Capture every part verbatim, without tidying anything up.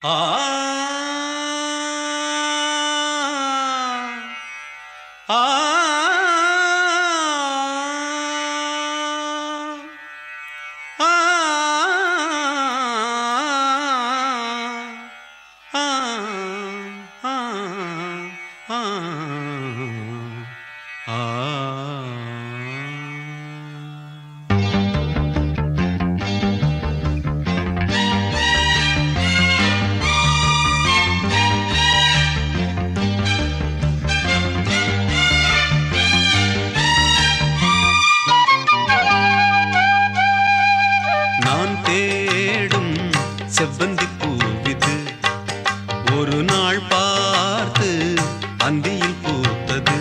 ஆ ஆ செவ்வந்தி பூவிது ஒரு நாள் பார்த்து அந்தியில் பூத்தது.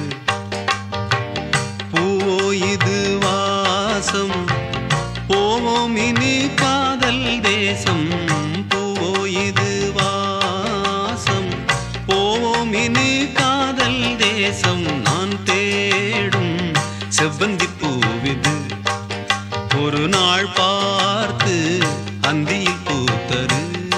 பூவோ இது வாசம், போவோம் இனி காதல் தேசம். பூவோ இது வாசம், போவோம் இனி காதல் தேசம். நான் தேடும் செவ்வந்தி பூவிது ஒரு நாள் பார்த்து அந்தியில் பூத்தது.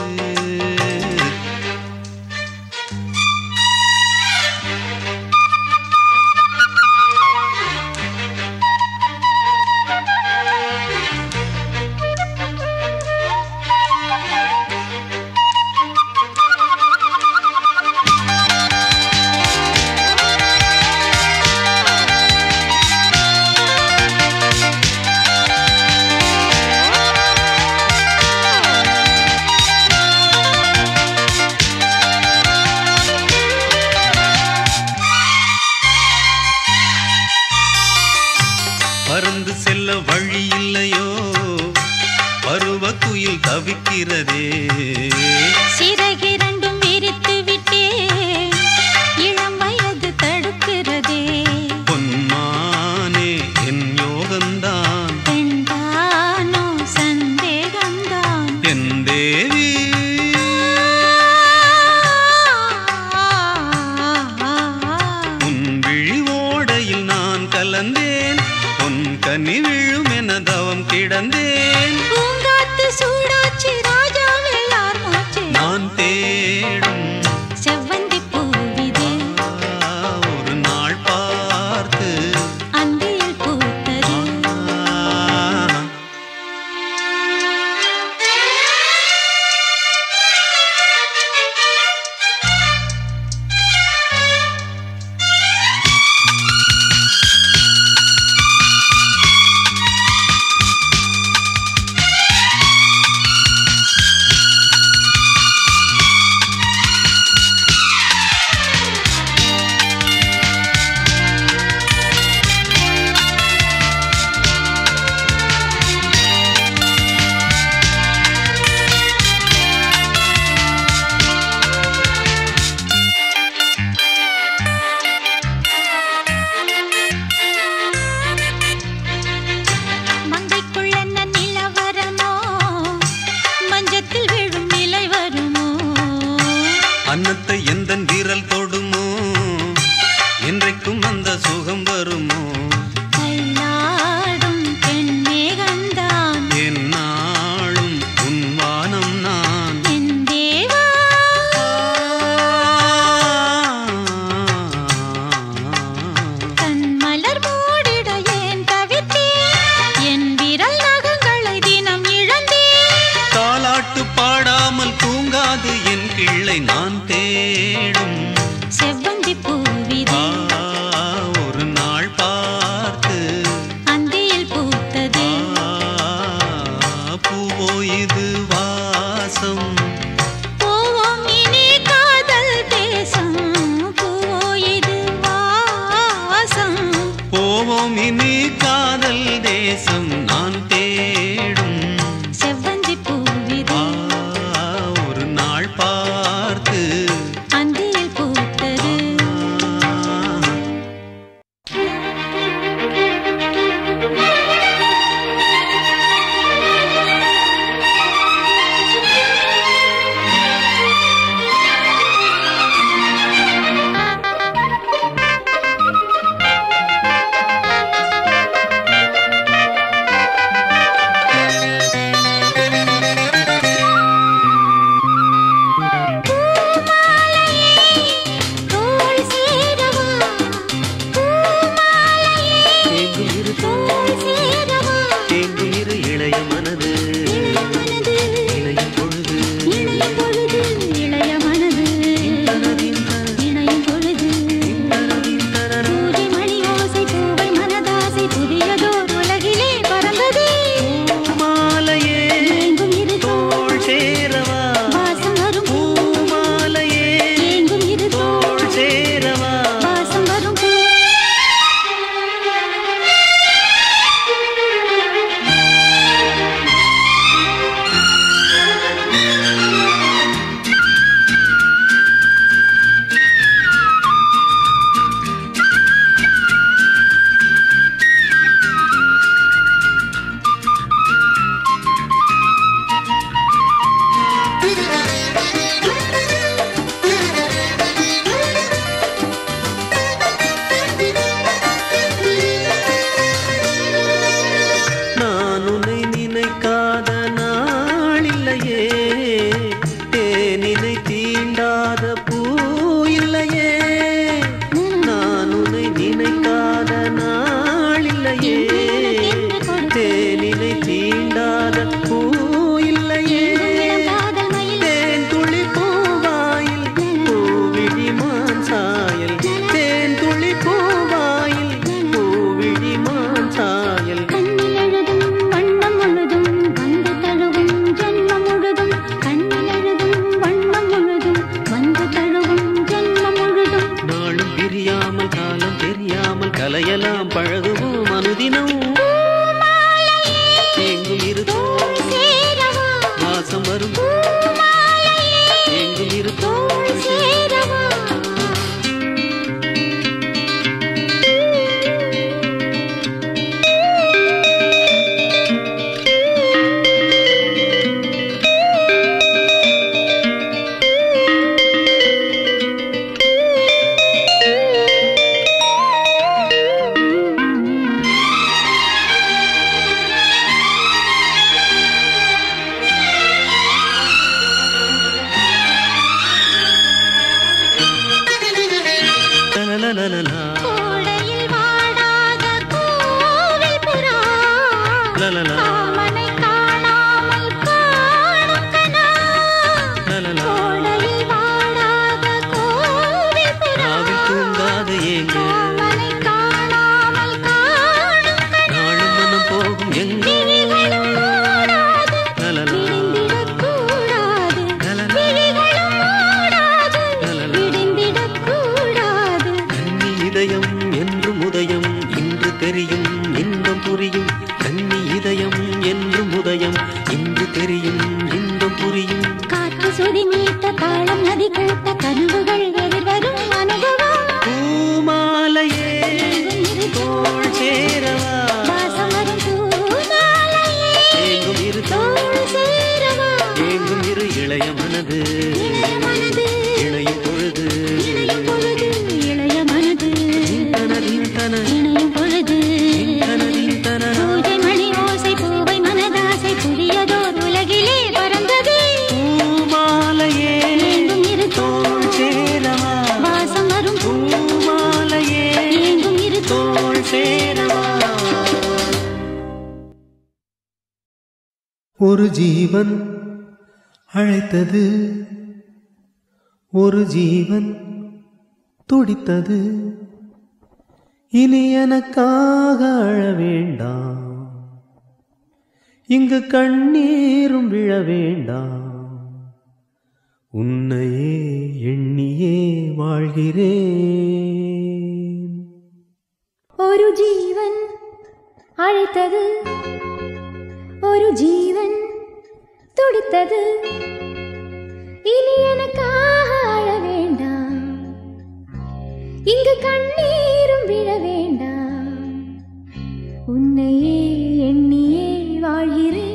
பறந்து செல்ல வழி இல்லையோ, பருவ குயில் தவிக்கிறதே. சிறகிரண்டும் விரித்து விட்டே, இளம் வயது தடுக்கிறதே. பொன்மானே என் யோகந்தான், பெண்தானோ சந்தேகந்தான். என் தேவி உன் விழி ஓடையில் நான் கலந்தேன், உன் கனி விழும் என தவம் கிடந்தேன். பூங்காத்து சூடாச்சி ராஜாவே யார் மூச்சு. நான் தேடும் செவ்வந்தி பூவிது ஒரு நாள் பார்த்து அந்தியில் பூத்தது. அன்னத்தை எந்தன் வீரல் தொடுமோ, என்றைக்கும் அந்த சுகம் வருமோ. கையாடும் பெண் மேகந்தான், என்னாலும் உன் வானம் நான். என் தேவா தன் மலர் மூடிட ஏன் தவித்தேன், என் விரல் நகங்களை தினம் இழந்தேன். தாலாட்டு பாடாமல் தூங்காது என் கிள்ளை நான் தேடும் செவ்வந்தி பூவிது ஒரு நாள் பார்த்து அந்தியில் பூத்தது. பூவோ இது வாசம், போவோம் இனி காதல் தேசம். பூவோ இது வாசம், போவோம் இனி காதல் தேசம். நான் தேடும் செவ்வந்தி பூவிது ஒரு நாள் பார்த்து அந்தியில் பூத்தது. எங்கும் இரு தோள் சேரவா. கோடையில் வாடாத கோவில் புறா காமனை காணாமல் காணும் கனா. கோடையில் வாடாத கோவில் புறா தூங்காத ஏங்க காமனை காணாமல் காணும் கனா. நாளும் மனம் போகும் எங்க விழிகளும் மூடாது விடிந்திடக் கூடாது. விழிகளும் மூடாது விடிந்திடக் கூடாது. இதயம் என்று உதயம் இன்று தெரியும் இன்பம் புரியும். கன்னி இதயம் என்று உதயம் இன்று தெரியும் இன்பம் புரியும். காற்று சுதி மீட்ட தாளம் நதி கூட்ட கனவுகள் எதிர்வரும் அனுபவம். பூமாலையே தோள் சேரவா. வாசம் வரும் பூமாலையே எங்கும் இரு தோள் சேரவா. எங்கும் இரு இளைய மனது இளைய மனது இணையும் பொழுது இணையும் பொழுது இளைய மனது தனதின் தன இணையும் பொழுது தனதின் தன பூஜை மணி ஓசை பூவை மனதாசை புதியதோர் உலகிலே பறந்தது. பூமாலையே எங்கும் இரு தோள் சேரவா. வாசம் வரும் பூமாலையே எங்கும் இரு தோள் சேரவா. ஒரு ஜீவன் அழைத்தது, ஒரு ஜீவன் துடித்தது. இனி எனக்காக அழ வேண்டாம், இங்கு கண்ணீரும் விழ வேண்டாம். உன்னையே எண்ணியே வாழ்கிறேன். ஒரு ஜீவன் அழைத்தது, ஒரு ஜீவன் துடித்தது. இனி எனக்காக அழ வேண்டாம், இங்கு கண்ணீரும் விழ வேண்டாம். உன்னையே எண்ணியே வாழ்கிறேன்.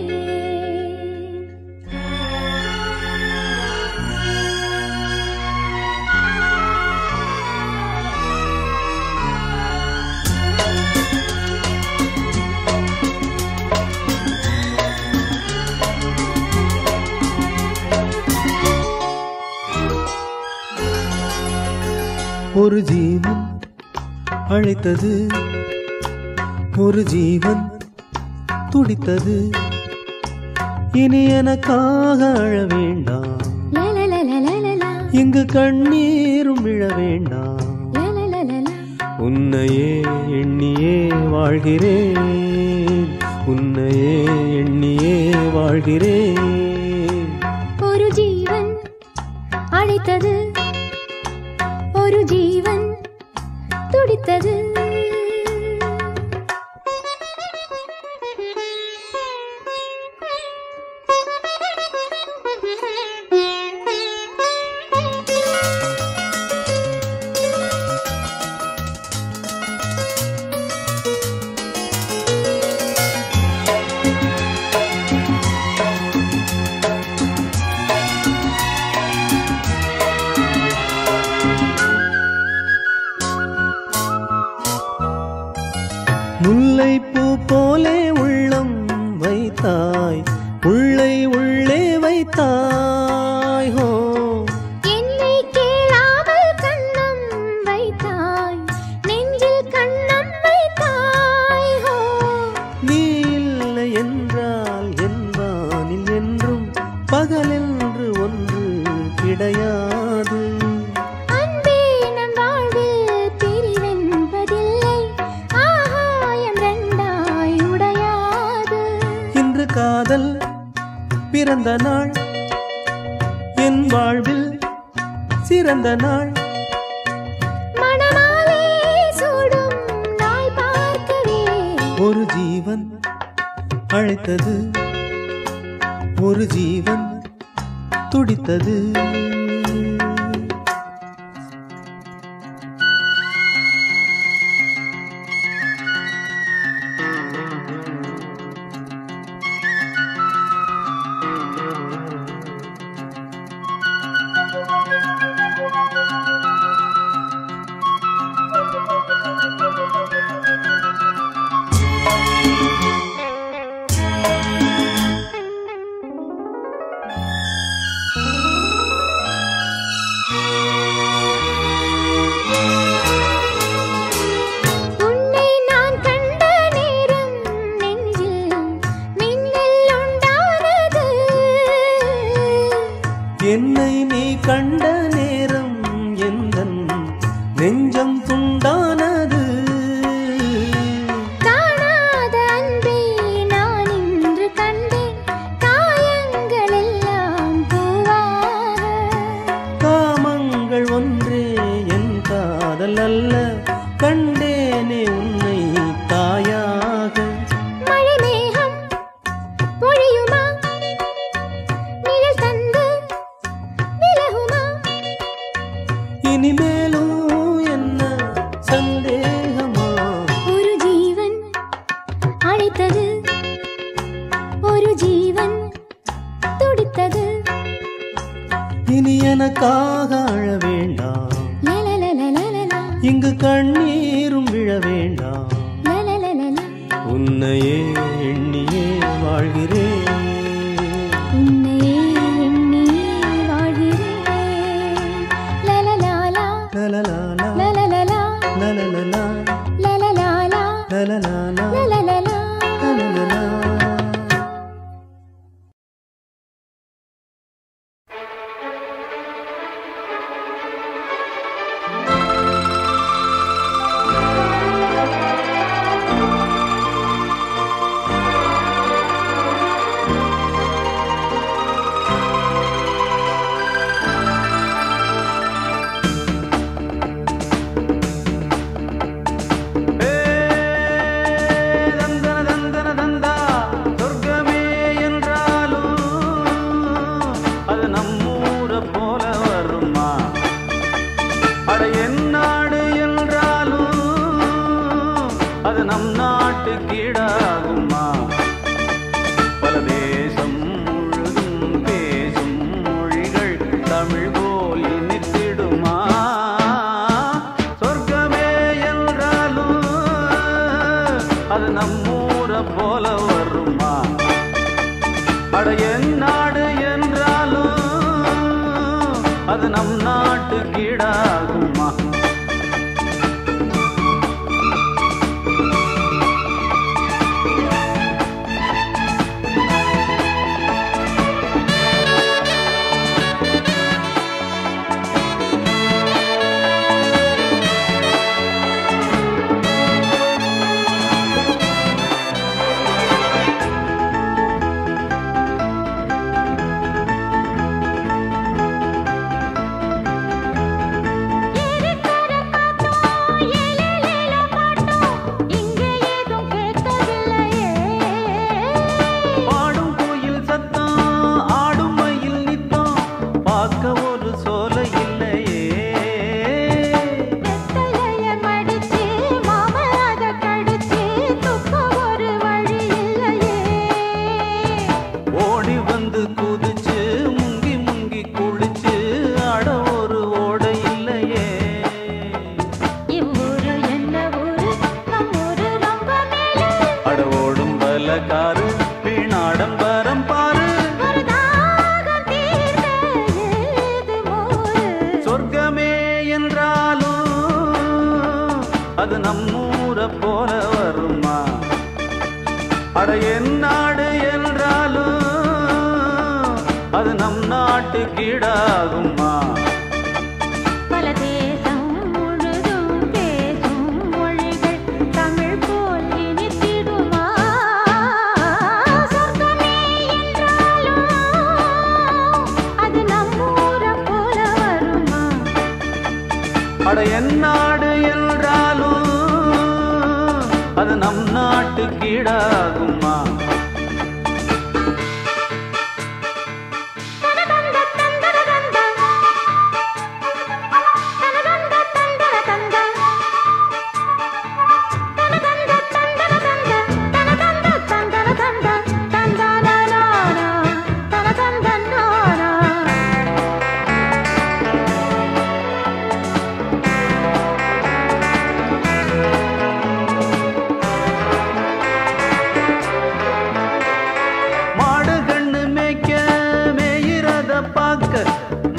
ஒரு ஜீவன் அழைத்தது, ஒரு ஜீவன் துடித்தது. இனி எனக்காக அழ வேண்டாம், லலலலலலலா, இங்கு கண்ணீரும் விழ வேண்டாம். லலலலலலா. உன்னையே எண்ணியே வாழ்கிறேன், உன்னையே எண்ணியே வாழ்கிறேன். ஒரு ஜீவன் அழைத்தது, ஒரு ஜீவன் துடித்தது. முல்லைப்பூ போலே உள்ளம் வைத்தாய், உள்ளை உள்ளே வைத்தாய். ஹோ என்னை கேளாமல் கண்ணம் வைத்தாய், நெஞ்சில் கண்ணம் வைத்தாய். ஹோ நீ இல்லை என்றால் என் வானில் என்றும் பகலென்று ஒன்று கிடையாது. அன்பே நம் வாழ்வில் பிரிவென்பதில்லை, ஆகாயம் ரெண்டாய் உடையாது. இன்று காதல் பிறந்த நாள், என் வாழ்வில் சிறந்த நாள். மணமாலை சூடும் நாள் பார்க்கவே ஒரு ஜீவன் அழைத்தது, ஒரு ஜீவன் துடித்தது. என்னை நீ கண்ட நேரம் எந்தன் நெஞ்சம் துண்டானது. காணாத அன்பே நான் இன்று கண்டேன், காயங்கள் எல்லாம் பூவாக. காமங்கள் ஒன்றே என் காதல் அல்ல, கண்டேனே உன்னை தாயாக. மழை மேகம் பொழியுமா, நிழல் தந்து விலகுமா? இனிமேலும் என்ன சந்தேகமா? ஒரு ஜீவன் அழைத்தது, ஒரு ஜீவன் துடித்தது. இனி எனக்காக அழ வேண்டாம், லலலலலலலா, இங்கு கண்ணீரும் விழ வேண்டாம். லலலலலா, உன்னையே எண்ணியே வாழ்கிறேன், உன்னையே எண்ணி வாழ்கிறேன். லலலாலா, லலலாலா, லலலலா, லலலலா, லலலாலா, லலலாலா, லலலலா. லலலலா.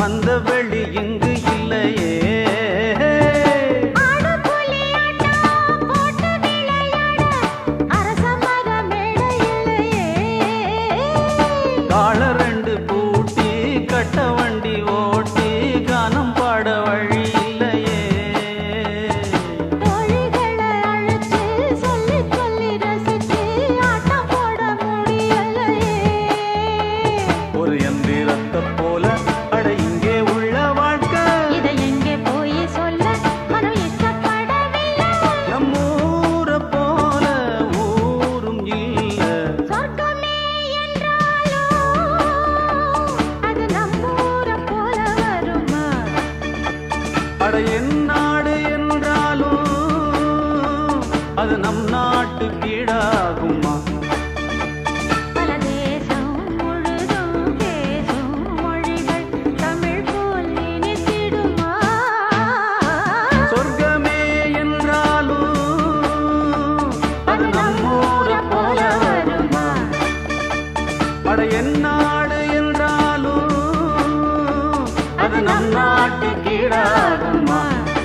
அந்த வெளி இங்கு இல்லையே. கால ரெண்டு பூட்டி கட்ட வண்டி ஓட்டி கானம் பாட வழி இல்லையே. ஒரு எந்திரத்தை போல அட இங்கே உள்ள வாழ்க்கை இதை எங்கே போய் சொல்ல மனம் இஷ்டப்படவில்லை. நம்மூரை போல ஊரும் இல்ல. சொர்க்கமே என்றாலும் அது நம்மூரை போல வருமா? அட என் நாடு என்றாலும் அது நம் நாட்டு கீழாகுமா? பல தேசம் முழுதும் பேசும் மொழிகள் தமிழ் போல் இனித்திடுமா? சொர்க்கமே என்றாலும் அது நம்மூரை போல வருமா? அட என் நாடு என்றாலும் அது நம் நாட்டு கீழாகுமா?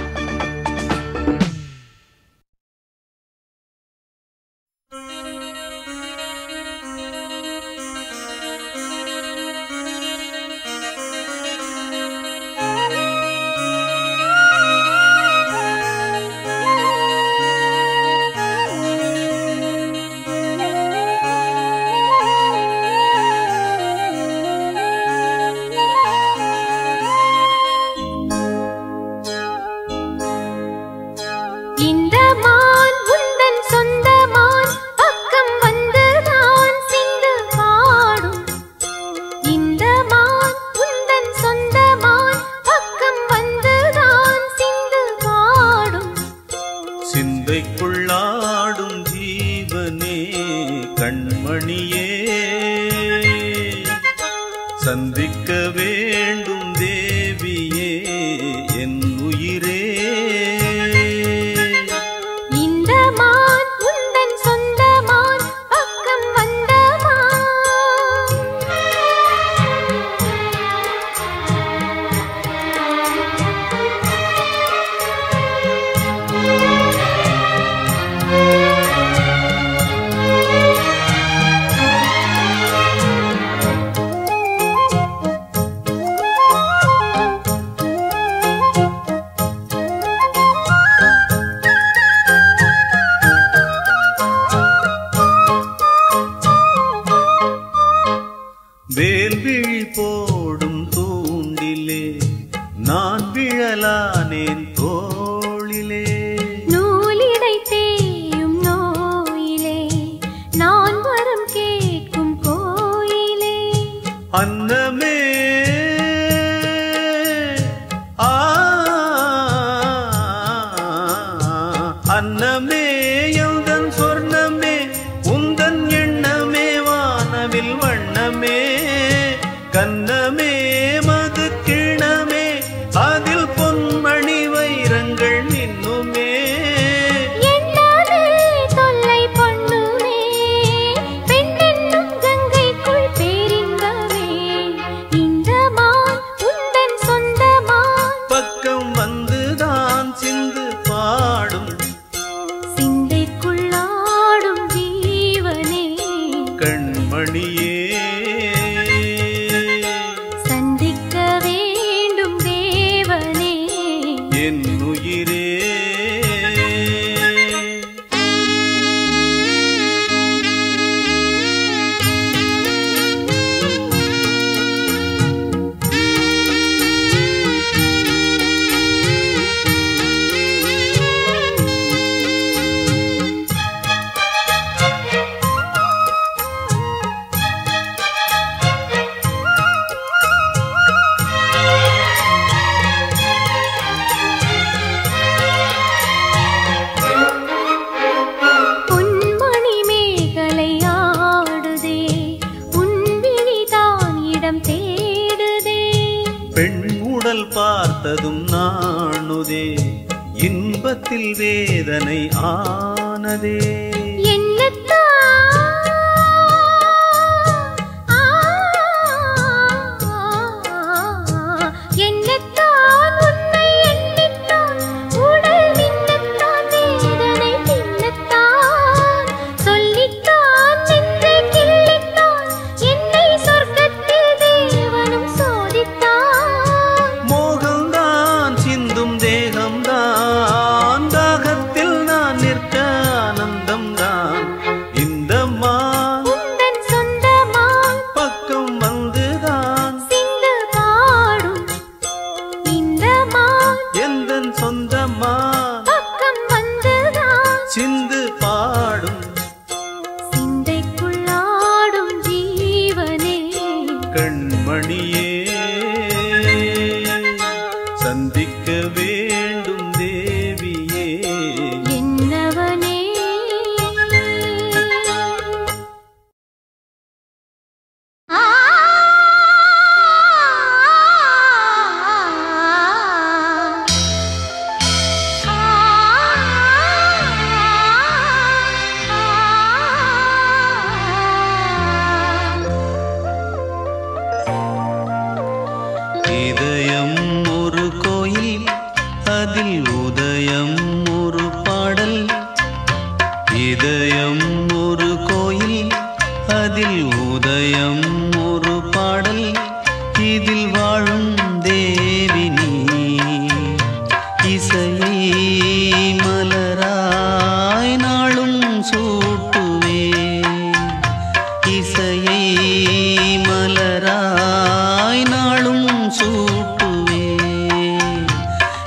இந்த மான் உந்தன் சொந்த மான் பக்கம் வந்து நான் சிந்து பாடும். இந்த மான் உந்தன் சொந்த மான் பக்கம் வந்து நான் சிந்து பாடும். சிந்தைக்குள்ளாடும் ஜீவனே கண்மணியே சந்திக்க வேண்டும் தேவியே என் உயிரே. இந்த மான் உந்தன் சொந்த மான் பக்கம் வந்த மான். வேல்விழி போடும் தூண்டிலே நான் விழலானேன் தோளிலே. நூலிடை தேயும் நோயிலே நான் வரம் கேட்கும் கோயிலே. அன்னமே ஆ அன்னமே எந்தன் சொர்ணமே உந்தன் எண்ணமே வானவில் வண்ணமே கண்ணமே மது கிணமே அதில் பொன்மணி வைரங்கள் நின்னுமே. எண்ணாதே தொல்லை பண்ணுமே பெண்ணென்னும் கங்கைக்குள் பேரின்பமே. இந்த மான் உந்தன் சொந்த மான் பக்கம் வந்துதான் சிந்து பாடும். சிந்தைக்குள்ளாடும் ஜீவனே கண்மணியே சந்திக்க வேண்டும் தேவனே என் உயிரே. பொன்மணி மேகலை ஆடுதே உன் விழிதான் இடம் தேடுதே. பெண் உடல் பார்த்ததும் நாணுதே இன்பத்தில் வேதனை ஆனதே. என்னத்தான் ஆ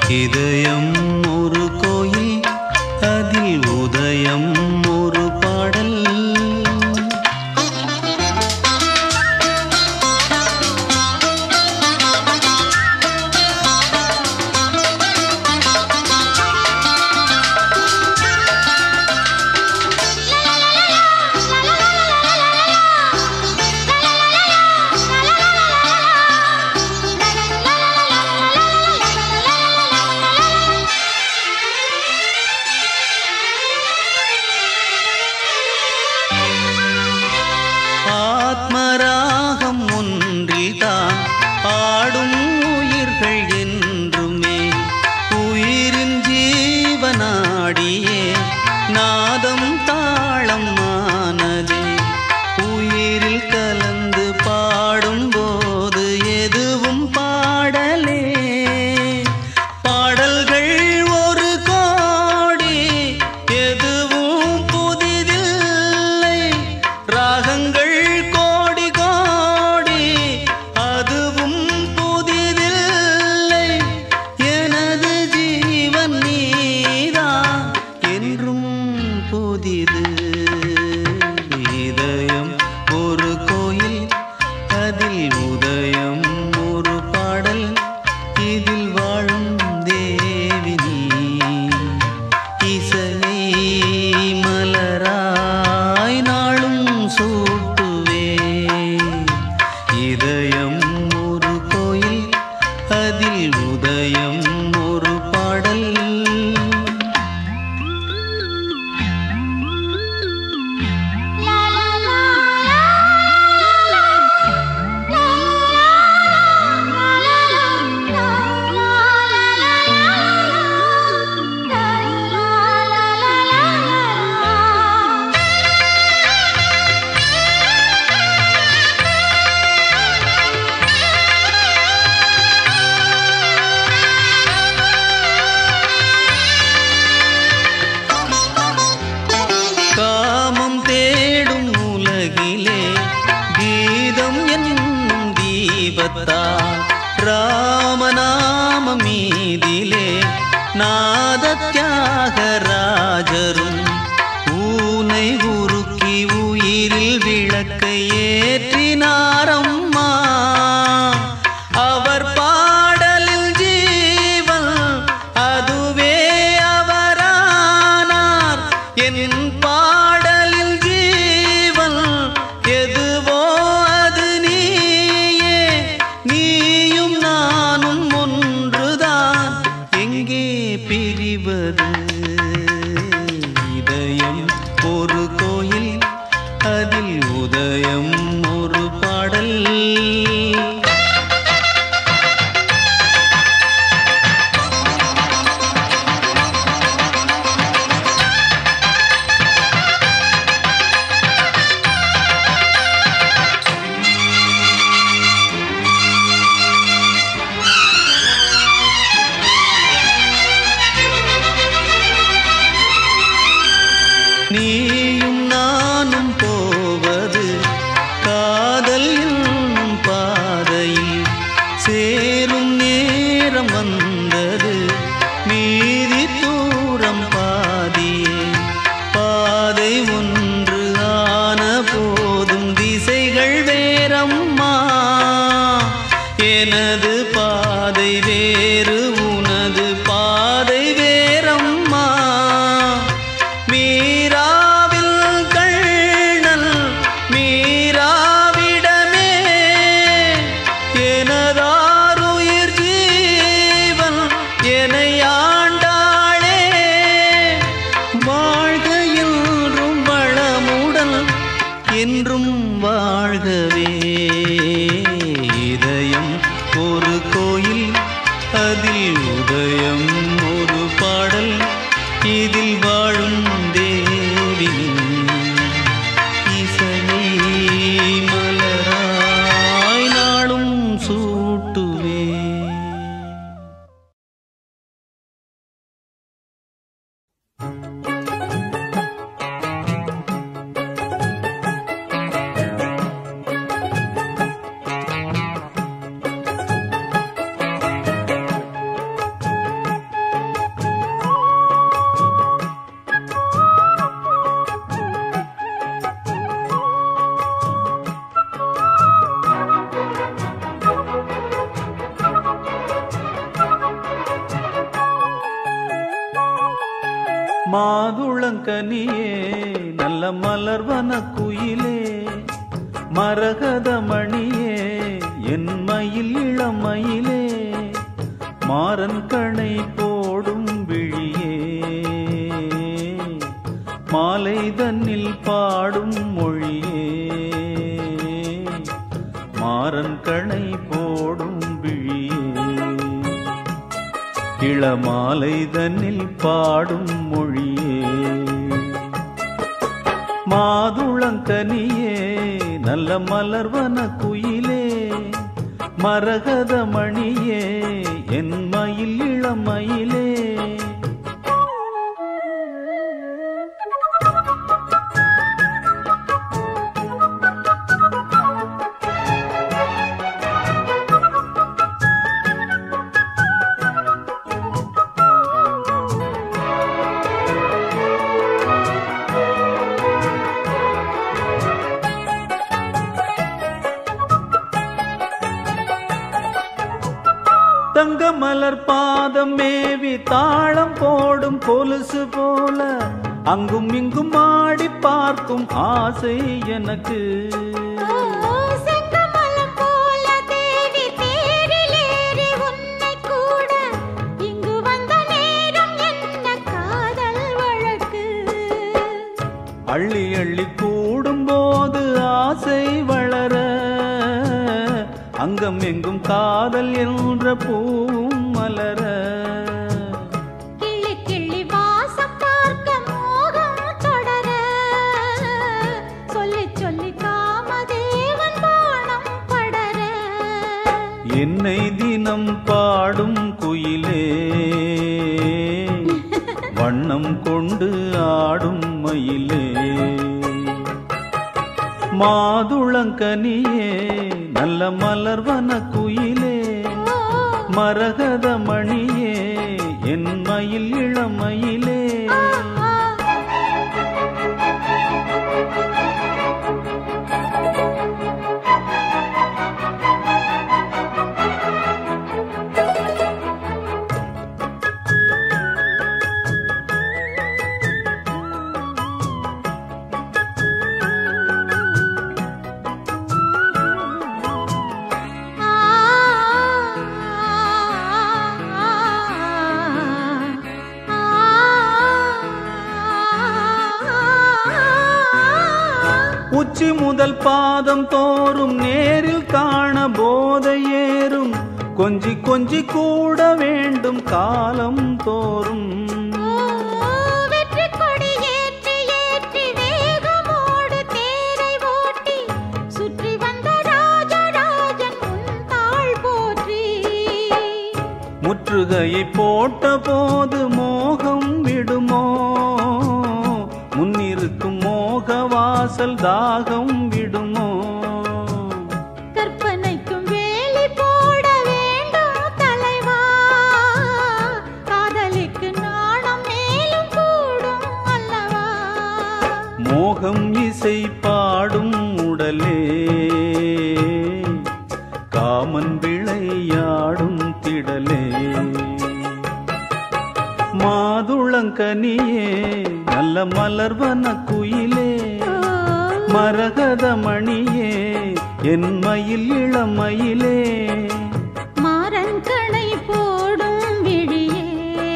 இதயம் ஒரு கோயில், அதில் உதயம் ஒரு பாடல். ஆத்மராகம் ஒன்றில்தான் ஆடும் உயிர்கள் என்றுமே, உயிரின் ஜீவனாடியே நாதம் தாளம் ஆனதே. உயிரில் கலந்து பாடும்போது எதுவும் பாடலே. பாடல்கள் ஒரு கோடி, எதுவும் புதிதில்லை. ராகங்கள் இதயம் ஒரு கோயில், அதில் உதயம் ஒரு பாடல். இதில் வாழும் தேவி நீ, இசையை மலராய் நாளும் சூட்டுவே. இதயம் ஒரு கோயில், அதில் உதயம் ஒரு பாடல். காமம் தேடும் உலகிலே கீதம் என்னும் தீபத்தால், ராமநாம மீதிலே நாத தியாகராஜரும் ஊனை உருக்கி உயிரில் விளக்கை ஏற்றினாரம்மா. அவர் பாடலில் ஜீவன், அதுவே அவரானார். என் பாடலில் ஜீவன் எதுவோ அது நீயே. நீயும் நானும் ஒன்றுதான், எங்கே பிரிவது? இதயம் ஒரு கோயில், அதில் உதயம் ஒரு பாடல். நீயும் நானும் போவது காதல் என்னும் பாதையில், சேரும் நேரம் வந்தது மீதி தூரம் பாதியே. பாதை ஒன்று ஆன போதும் திசைகள் வேறம்மா. எனது பாதை வேறு, உனது பாதை வேறம்மா. மீராவில் கண்ணல் மீராவிடமே எனதாருயிர் ஜீவன் என்னை ஆண்டாளே. வாழ்க என்றும் வளமுடன் என்றும் வாழ்கவே. இதயம் ஒரு கோயில், அதில் உதயம் ஒரு பாடல். இதில் வாழும் தேவி இசையை மலராய் நாளும் சூட்டுவே. மாதுளங்கனியே நல்ல மலர்வன குயிலே மரகத மணியே என் மயில் இளமயிலே மாறன் கணை போடும் விழியே மாலை தன்னில் பாடும் மொழியே மாறன் கணை போடும் விழியே இளமாலை தன்னில் பாடும் மொழியே மாதுளங்கனியே நல்ல மலர்வன குயிலே மரகத மணியே என் மயில் இளமயிலே தங்க மலர் பாதம் மேவி தாளம் போடும் கொலுசு போல அங்கும் இங்கும் ஆடி பார்க்கும் ஆசை எனக்கு அள்ளி அள்ளி கூடும் போது ஆசை வளர அங்கம் எங்கும் காதல் என்ற பூவும் மலர கிள்ளி கிள்ளி வாசம் பார்க்க மோகம் தொடர சொல்லி சொல்லி காமதேவன் பாணம் படர என்னை தினம் பாடும் குயிலே வண்ணம் கொண்டு ஆடும் மயிலே மாதுளங்கனியே நல்ல மலர்வன குயிலே மரகத மணியே என் மயில் இளமயிலே உச்சி முதல் பாதம் தோறும் நேரில் காண போதை ஏறும் கொஞ்சி கொஞ்சி கூட வேண்டும் காலம் தோறும் வெற்றி கொடி ஏற்றி ஏற்றி வேகமோடு தேரை ஓட்டி சுற்றி வந்த ராஜராஜன் உன் தாள் போற்றி முற்றுகையை போட்ட போது மோகம் விடுமோ முன்னிருக்கும் மோக வாசல் தாகம் விடுமோ கற்பனைக்கும் வேலி போட வேண்டும் தலைவா காதலிக்கு நாணம் மேலும் கூடும் அல்லவா மோகம் இசை பாடும் உடலே காமன் விளையாடும் திடலே மாதுளங்கனியே நல்ல மலர்வன குயிலே மரகத மணியே என் மயில் இளமயிலே மாறன் கணை போடும் விழியே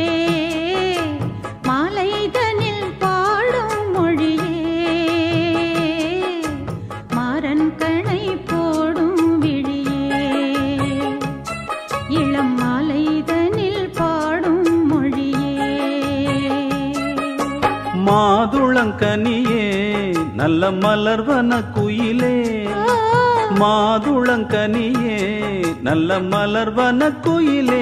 மாலைதனில் பாடும் மொழியே மாறன் கணை போடும் விழியே இளம் மாலைதனில் பாடும் மொழியே மாதுளங்கனியே நல்ல மலர்வன குயிலே மாதுளங்கனியே நல்ல மலர்வன குயிலே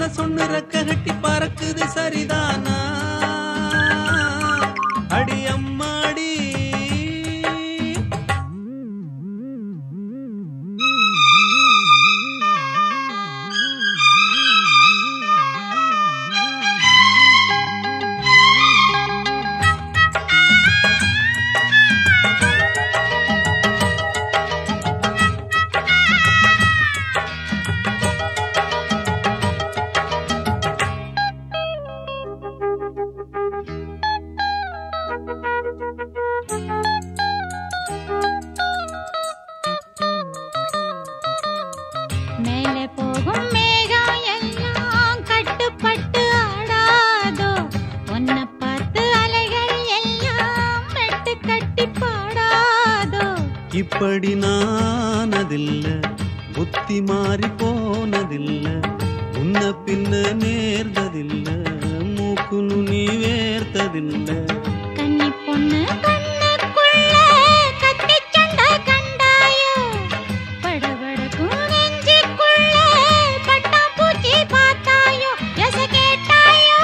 மனசொன்னு ரெக்க கட்டி பறக்குது சரிதானா அடி அம்மாடி இப்படி நானதில்ல புத்தி மாறி போனதில்ல உன்ன பின்ன நேர்ந்ததில்ல மூக்கு நுனி வேர்த்ததில்ல கன்னி பொண்ணு கண்ணுக்குள்ள கத்தி சண்டை கண்டாயோ படபடக்கும் நெஞ்சுக்குள்ள பட்டாம்பூச்சி பார்த்தாயோ எச கேட்டாயோ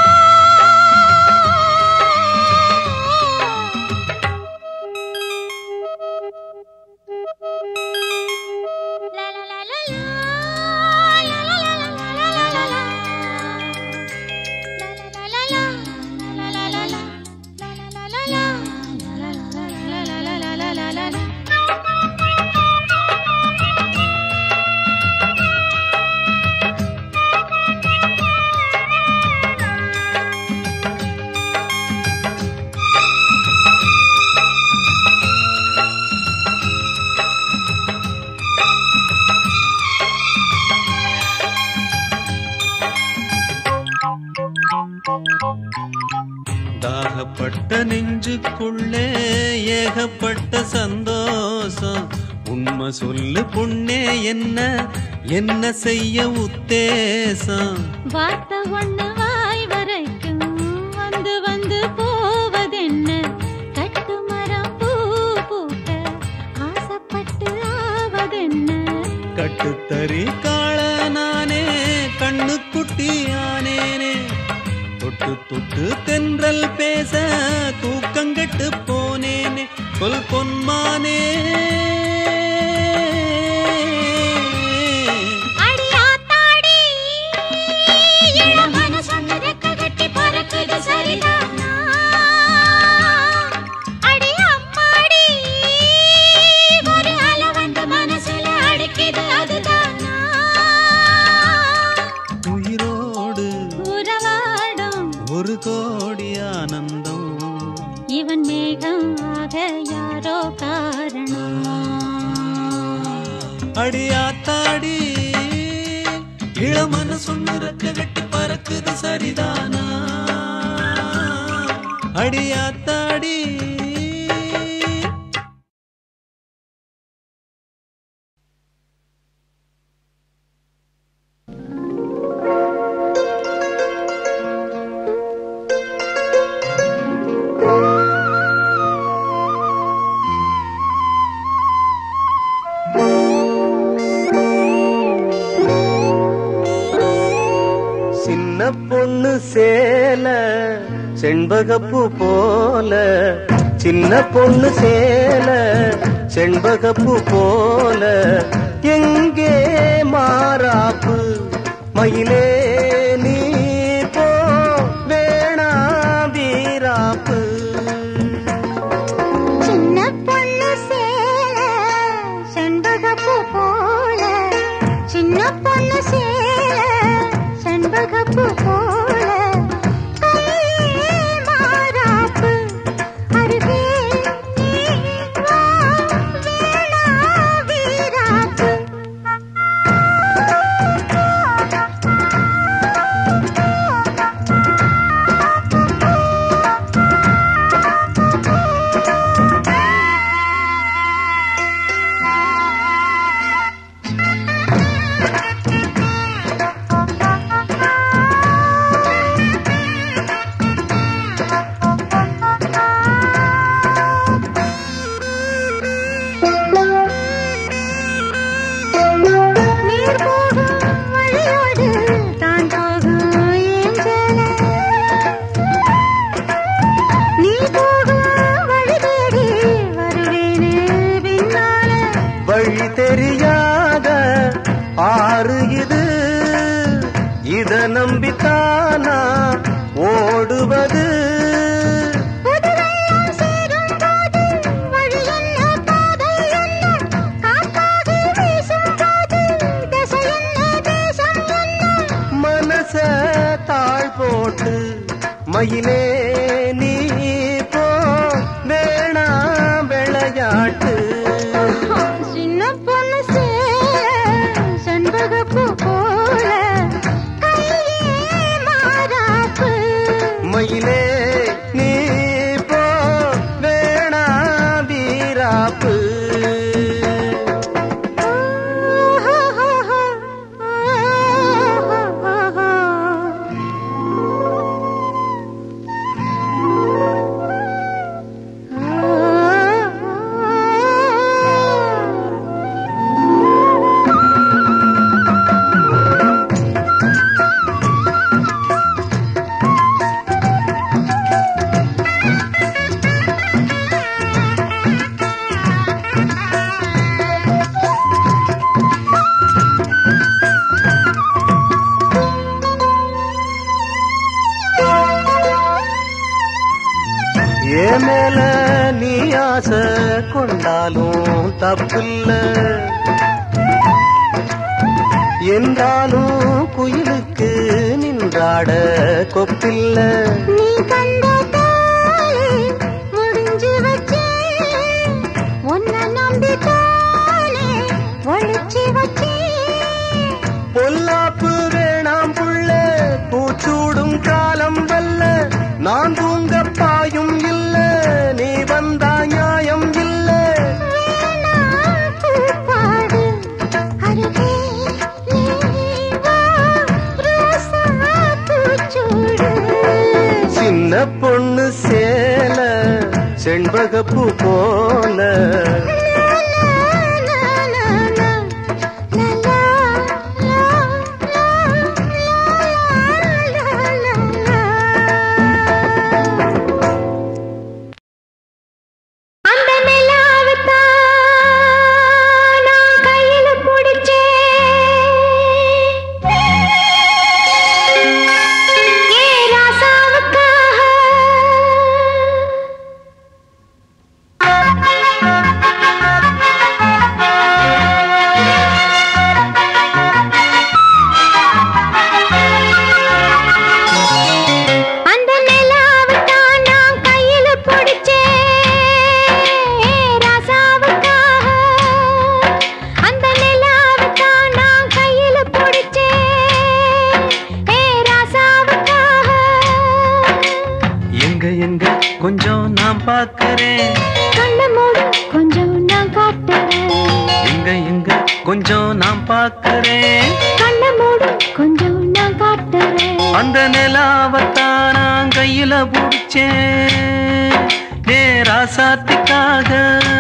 தாகப்பட்ட நெஞ்சுக்குள்ளே ஏகப்பட்ட சந்தோஷம் உண்மை சொல்லு பொண்ணே என்ன என்ன செய்ய உத்தேசம் வார்த்தை ஒண்ணு வாய் வரைக்கும் வந்து வந்து போவதென்ன கட்டு மரம் பூ பூக்க ஆசைப்பட்டு ஆவதென்ன கட்டுத்தறி காள நானே கண்ணுக்குட்டி ஆனேனே தொட்டு தொட்டு தென்றல் பேச தூக்கங்கெட்டு போனேனே கொல் பொன்மானே அடியாத்தாடி என் மனசொன்னு ரெக்க கட்டி பறக்குது சரிதானா அடி அம்மாடி ஒரு அலை வந்து மனசுல அடிக்குது அதுதானா உயிரோடு உறவாடும் ஒரு கோடி ஆனந்தம் இவன் மேகம் ஆக யாரோ காரணம் அடியாத்தாடி இளமன சொன்னு ரெக்க கட்டி பறக்குது சரிதானா அடியாத்தாடி பொண்ணு சேல செண்பகப்பூ போல சின்ன பொண்ணு சேல செண்பகப்பூ போல எங்கே மாறாப்பு மயிலே நீ போ வேணா வீராப்பு சின்ன பொண்ணு சேல செண்பகப்பூ போல சின்ன பொண்ணு சேல செண்பகப்பூ போல மாறாப்பு அருகே நீ வா வேணா வீராப்பு தெரியாத ஆறு இது, இத நம்பித்தானா ஓடுவது. மனச தாழ் போட்டு மயிலே நீ போ, வேணாம் விளையாட்டு. சின்ன பொண்ணு செண்பகப்பூ போல கையே மாறாப்பு. மயிலே நீ போ, வேணாம் வீராப்பு. ஏ மேல நீ ஆசை கொண்டாலும் தப்பில்ல, என்றாலும் குயிலுக்கு நின்றாட கொப்பில்ல. நீ கண்ட முடிஞ்சு வச்சே உன்னை நம்பித்தானே ஒழிச்சு வச்சே. பொல்லாப்பு வேணாம் புள்ள, பூச்சூடும் காலம் வல்ல. நான் தூங்க பாயும் இல்ல, நீ வந்தா நியாயம் இல்ல. பாடு அருகே பூச்சூடு. சின்ன பொண்ணு சேல செண்பகப்பூ போல. கொஞ்சம் நான் பார்க்கிறேன், கண்ண மூடு கொஞ்சம் நான் காட்டுறேன். எங்க எங்க கொஞ்சம் நான் பார்க்கிறேன், கண்ண மூடு கொஞ்சம் நான் காட்டுறேன். அந்த நிலாவத்தான் நான் கையில பிடிச்சேன், ஏ ராசாத்திக்காக.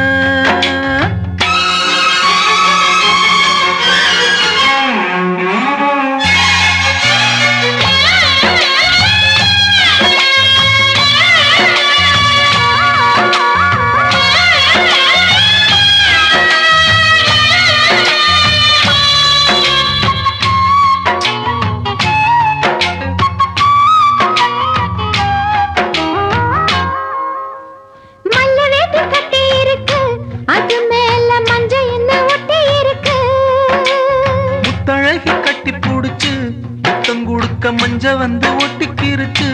மஞ்ச வந்து ஒட்டிக்கிருச்சு,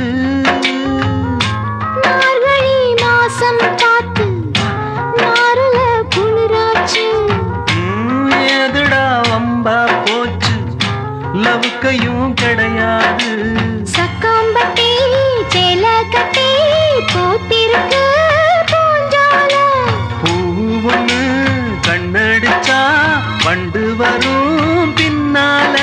மார்கழி மாசம் காத்து நாருல குளிராச்சு. எதுடா வம்பா போச்சு, லவுக்கையும் கிடையாது. சக்காம்பட்டி சேல கட்டி போத்திருக்கு பூஞ்சால. பூவொன்னு கண்ணடிச்சா வண்டு வரும் பின்னால.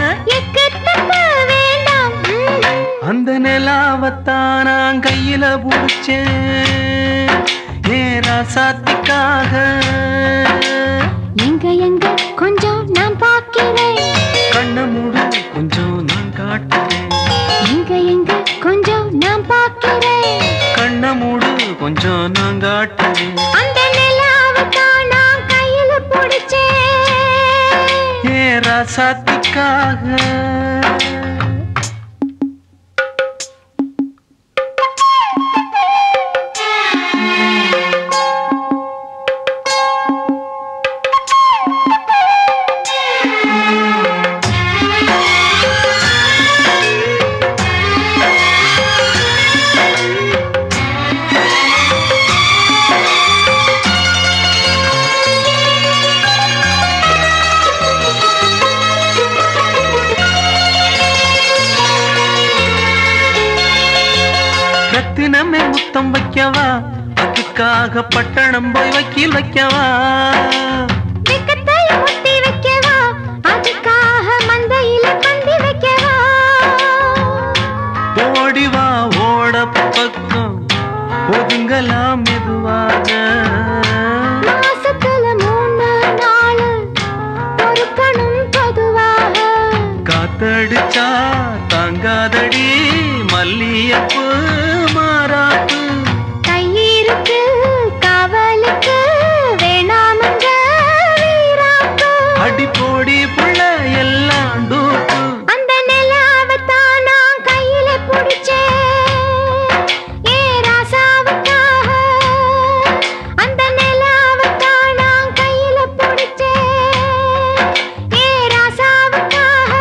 அந்த நிலாவத்தான் நான் கையில பிடிச்சேன், ஏ ராசாத்திக்காக. எங்க எங்க கொஞ்சம் நான் பார்க்கிறேன், கண்ண மூடு கொஞ்சம் நான் காட்டுறேன். எங்க எங்க கொஞ்சம் நான் பார்க்கிறேன், கண்ண மூடு கொஞ்சம் நான் காட்டுறேன். அந்த நிலாவத்தான் நான் கையில பிடிச்சேன். ராசாத்திக்காக ரத்தினமே முத்தம் வைக்கவா, அதுக்காக பட்டணம் போய் வக்கீல் வைக்கவா, முத்தி வைக்கவா, அதுக்காக மந்தையில பந்தி வைக்கவா, ஓடிவா ஓட பக்கம் ஒதுங்கலாம் மெதுவாக, மாசத்துல மூணு நாள் பொறுக்கணும் பொதுவாக, காத்தடிச்சா தாங்காதடி மல்லியப்பு மாறாப்பு, கையிருக்கு காவலுக்கு வேணாமங்க வீராப்பு, அடி போடி புள்ள எல்லாம் டூப்பு, அந்த நிலாவத்தான் நான் கையில புடிச்சேன் ஏ ராசாவுக்காக, அந்த நிலாவத்தான் நான் கையில புடிச்சேன் ஏ ராசாவுக்காக,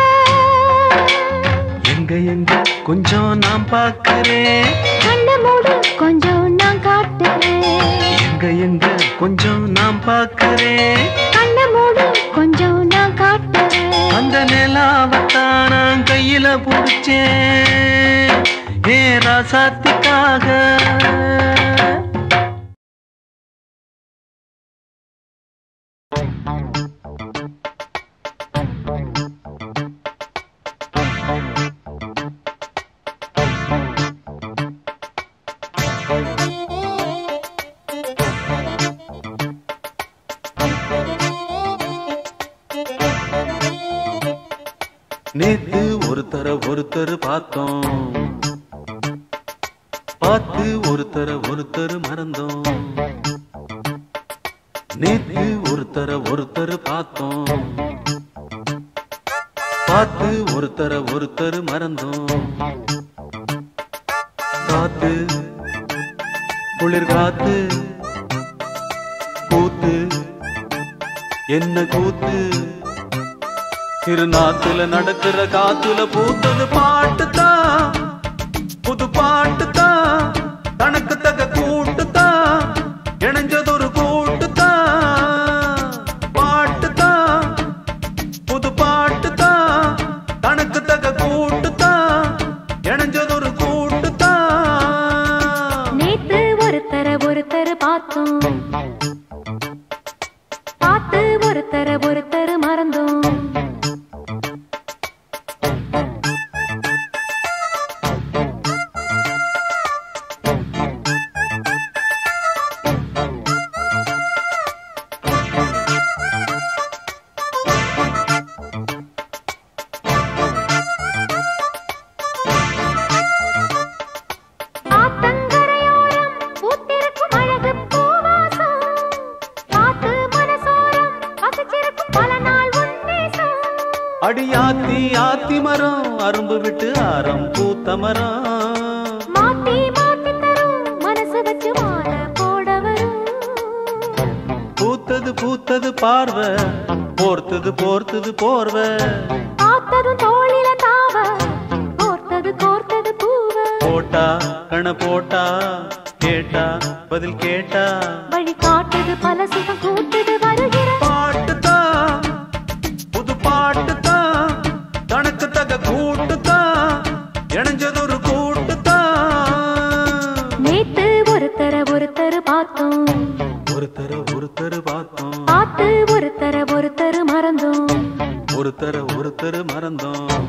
எங்க எங்க கொஞ்சம் நான் பார்க்கிறேன், கண்ண மூடு கொஞ்சம் நான் காட்டுறேன், எங்க எங்க கொஞ்சம் நான் பார்க்கிறேன், கண்ண மூடு கொஞ்சம் நான் காட்டுறேன், அந்த நிலாவத்தான் நான் கையில புடிச்சேன் ஏ ராசாத்திக்காக. நேத்து ஒருத்தர ஒருத்தர் பார்த்தோம், பார்த்து ஒருத்தர ஒருத்தர் மறந்தோம், நேத்து ஒருத்தர ஒருத்தர் பார்த்தோம், பார்த்து ஒருத்தர ஒருத்தர் மறந்தோம், காத்து குளிர் காத்து கூத்து என்ன கூத்து, திருநாத்துல நடக்கிற காத்துல பூத்தது பாட்டுதான், புது பாட்டுதான், தனக்கு தக கூட்டுதான், இணைஞ்சதொரு கூட்டுதான், பாட்டுதான் புது பாட்டுதான், தனக்கு தக கூட்டுதான், இணைஞ்சதொரு கூட்டுதான். நேத்து ஒருத்தர ஒருத்தர் பார்த்தோம், பார்த்து ஒருத்தர ஒருத்தர் மறந்தோம், ஆத்தங்கரையோரம் பூத்திருக்கும் அழகு பூவாசம், காத்து மனசோரம் பசிச்சிருக்கும் பல நாள் உன்னேசம், அடியாத்தி ஆத்தி மரம் அரும்பு விட்டு ஆரம் பூத்த மரம், மாத்தி மாத்தி தரும் மனசு வச்சு மாலை போட வரும், பூத்தது பூத்தது பார்வை, போர்த்தது போர்த்தது போர்வை, பார்த்ததும் தோளில தாவ, கோர்த்தது கோர்த்தது பூவ, போட்டா கண போட்டா, கேட்டா பதில் கேட்டா, வழி காட்டுது பல சுகம் கூட்டுது வருகிற பாட்டுதான் புது பாட்டுதான், தனக்கு தக கூட்டுதான், இணைஞ்சதொரு கூட்டுதான். நேத்து ஒருத்தர ஒருத்தர் பார்த்தோம், ஒருத்தர ஒருத்தர் பார்த்தோம், பார்த்து ஒருத்தர ஒருத்தர் மறந்தோம், ஒருத்தர ஒருத்தர் மறந்தோம்.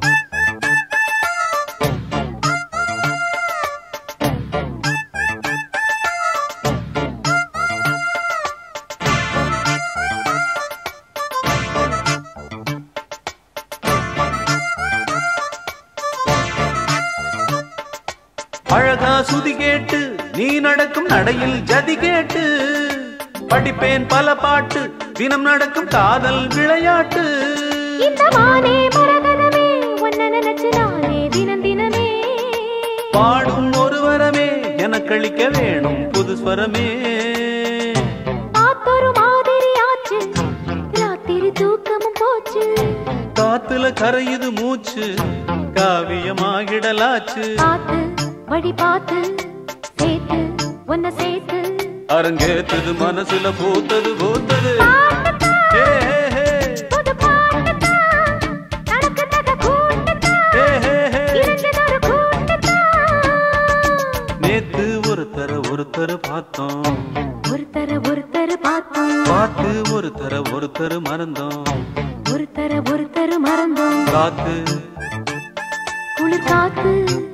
அழகா சுதி கேட்டு நீ நடக்கும் நடையில் ஜதி கேட்டு, படிப்பேன் பல பாட்டு தினம் நடக்கும் காதல் விளையாட்டு, இந்த மானே மரகதமே உன்னை நினைச்சு நானே தினம் தினமே பாடும் ஒரு வரமே எனக்களிக்க வேணும் புது ஸ்வரமே காத்தொரு மாதிரி ஆச்சு ராத்திரி தூக்கமும் போச்சு காத்துல கரையுது மூச்சு காவியமாகிடலாச்சு பார்த்து வழி பார்த்து சேர்த்து உன்னை சேர்த்து அரங்கேத்தது மனசுல பூத்தது பூத்தது ஏ, ஏ, ஏ. புது பாட்டுதான் தனக்கு தக கூட்டுதான் ஏ, ஏ, ஏ. இறஞ்சதொரு கூட்டுதான் நேத்து ஒருத்தர ஒருத்தர் பார்த்தோம் ஒருத்தர ஒருத்தர் பார்த்தோம் பார்த்து ஒருத்தர ஒருத்தர் மறந்தோம் ஒருத்தர ஒருத்தர் மறந்தோம் காத்து குளிர் காத்து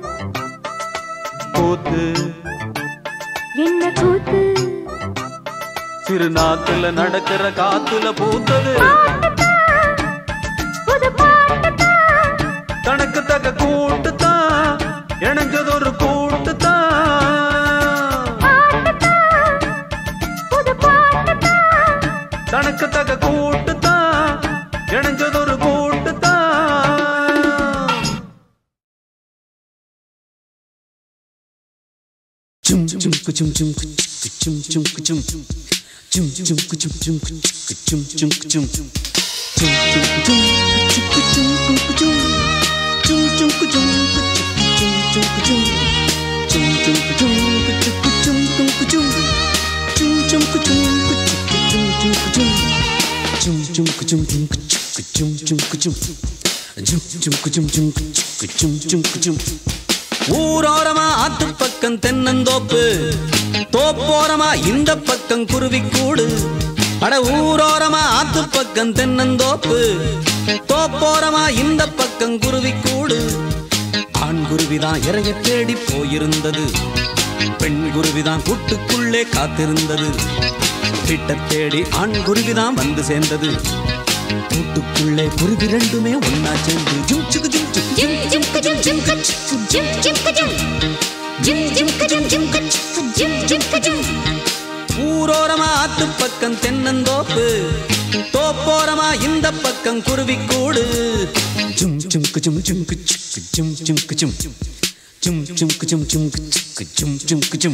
கூத்து என்ன கூத்து சிறு நாத்துல நடக்கிற காத்துல பூத்தது பாட்டுதான் புது பாட்டுதான் தனக்கு தக்க கூட்டுத்தான் இணைஞ்சதொரு கூட்டுத்தான் பாட்டுதான் புது பாட்டுதான் தனக்கு தக்க கூட்டுத்தான் இணைஞ்சதொரு கூட்டுத்தான் Chum chum chum chum chum chum chum chum chum chum chum chum chum chum ஊரோரமா ஆத்து பக்கம் தென்னந்தோப்பு தோப்போரமா இந்த பக்கம் குருவிக்கூடு அட ஊரோரமா ஆத்து பக்கம் தென்னந்தோப்பு தோப்போரமா இந்த பக்கம் குருவிக்கூடு ஆண் குருவிதான் இறைய தேடி போயிருந்தது பெண் குருவிதான் கூட்டுக்குள்ளே காத்திருந்தது கிட்ட தேடி ஆண் குருவிதான் வந்து சேர்ந்தது கூட்டுக்குள்ளே குருவி ரெண்டுமே ஒன்னா சேர்ந்து ஜும் சுகு ஜும் சுகு ஜிம் ஜிம் கஜம் ஜிம் கச் ஜிம் ஜிம் கஜம் ஜிம் ஜிம் கஜம் ஜிம் கச் ஜிம் ஜிம் கஜம் ஊரோரமா ஆத்து பக்கம் தென்னந்தோப்பு தோப்போரமா இந்த பக்கம் குருவிக்கூடு ஜும் ஜும் குஜும் ஜும் குச் ஜும் ஜும் குஜும் ஜும் ஜும் குஜும் ஜும் குச் ஜும் ஜும் குஜும்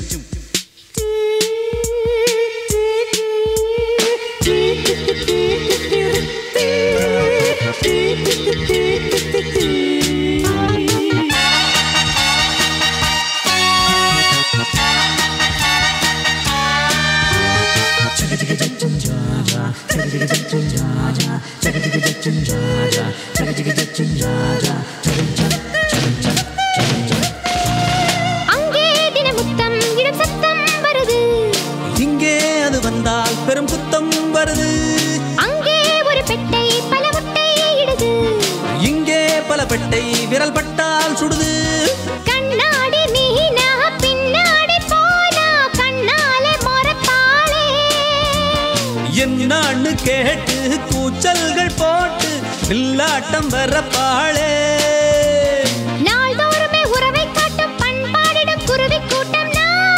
அங்கே தினமுத்தம் இடம் சத்தம் வருது இங்கே அது வந்தால் பெரும் குத்தம் வருது அங்கே ஒரு பெட்டை பல முட்டை இடுது இங்கே பல பெட்டை விரல் பட்டால் சுடுது கண்ணாடி மீனா பின்னாடி போனா கண்ணாலே மொரப்பாளே என்னான்னு கேட்டு கூச்சல்கள் போட்டு வில்லாட்டம் வரப்பாளே நாள்தோறுமே உறவை காட்டும் பண்பாடிடும் குருவி கூட்டம்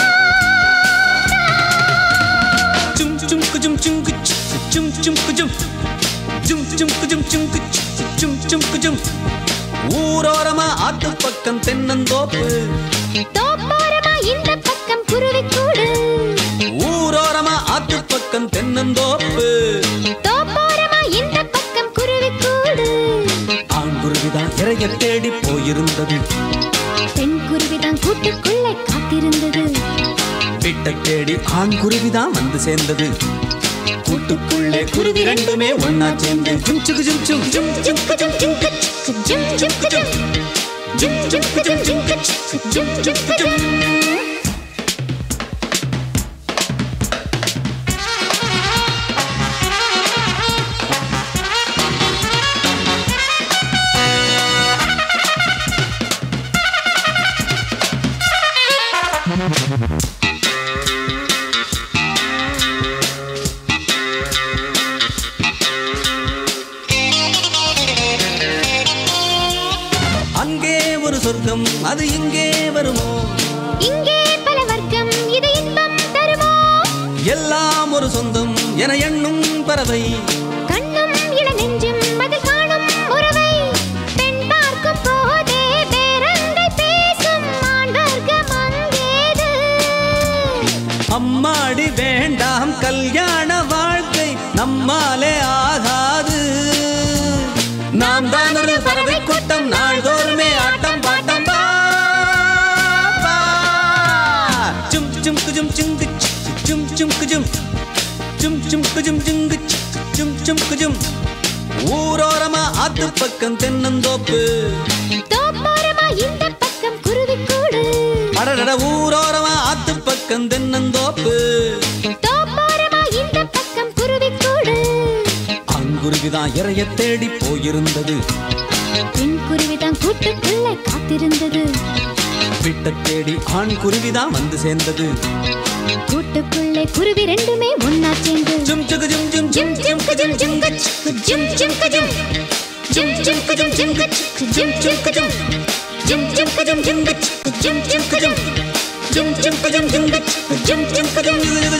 Chum chum chum chum chum chum chum chum chum chum chum chum chum chum ஊரோரமா ஆத்து பக்கம் தென்னந்தோப்பு தோப்போரமா இந்த பக்கம் குருவி கூடு ஊரோரமா ஆத்து பக்கம் தென்னந்தோப்பு தோப்போரமா இந்த பக்கம் குருவி கூடு ஆண் குருவிதான் இறைய தேடி போயிருந்தது பெண் குருவிதான் கூட்டுக்குள்ளே காத்திருந்தது வீட்ட தேடி ஆண் குருவிதான் வந்து சேர்ந்தது கூட்டுக்குள்ளே குருவி ரெண்டுமே ஒன்னா சேர்ந்து ஜும் சுகு ஜும் சும் ஜும் ஜிம் கஜம் ஜிம் கச் ஜிம் ஜிம் கஜம் ஜிம் ஜிம் கஜம் ஜிம் கச் ஜிம் ஜிம் கஜம் அங்கே ஒரு சொர்க்கம் அது இங்கே வருமோ இங்கே பல வர்க்கம் இது இன்பம் தருமோ எல்லாம் ஒரு சொந்தம் என எண்ணும் பறவை கண்ணும் இள நெஞ்சும் அதில் காணும் அம்மாடி வேண்டாம் கல்யாண வாழ்க்கை நம்மாலே ஆகாது. நாம் தான் ஒரு பறவை கூட்டம் நாள்தோறுமே ஆட்டம் பாட்டம் பா பா. ஜும் ஜும் குஜும் ஜுங்கு ஜும் ஜும் குஜும் ஜும் ஜும் குஜும் ஜுங்கு ஜும் ஜும் குஜும். ஊரோரமா ஆத்து பக்கம் தென்னந்தோப்பு, தோப்போரமா இந்த பக்கம் குருவிக்கூடு. அடடட ஊரோரமா ஆத்து பக்கம் தென்னந்தோப்பு, தோப்போரமா இந்த பக்கம் குருவிக்கூடு. ஆண்குருவிதான் இறைய தேடி போயிருந்தது, பெண் குருவிதான் கூட்டுக்குள்ளே காத்திருந்தது. விட்ட தேடி ஆண் குருவிதான் வந்து சேர்ந்தது. கூட்டுக்குள்ளே குருவி ரெண்டுமே ஒன்னா சேர்ந்து ஜும் ஜுகு ஜும் ஜும் ஜும் ஜும் கஜும் ஜும் கச் ஜும் ஜும் கஜும் ஜும் ஜும் கஜும் ஜும் கச் ஜும் ஜும் கஜும் ஜும் ஜும் கஜும் ஜும் கச் ஜும் ஜும் கஜும் ஜும் ஜும் கஜும் ஜும் கச் ஜும் ஜும் கஜும்